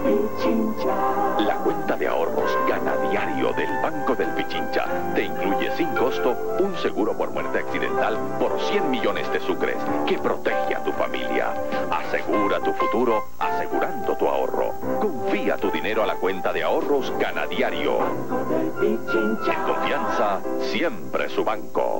La cuenta de ahorros Gana Diario del Banco del Pichincha te incluye sin costo un seguro por muerte accidental por 100 millones de sucres que protege a tu familia. Asegura tu futuro asegurando tu ahorro. Confía tu dinero a la cuenta de ahorros Gana Diario. En confianza, siempre su banco.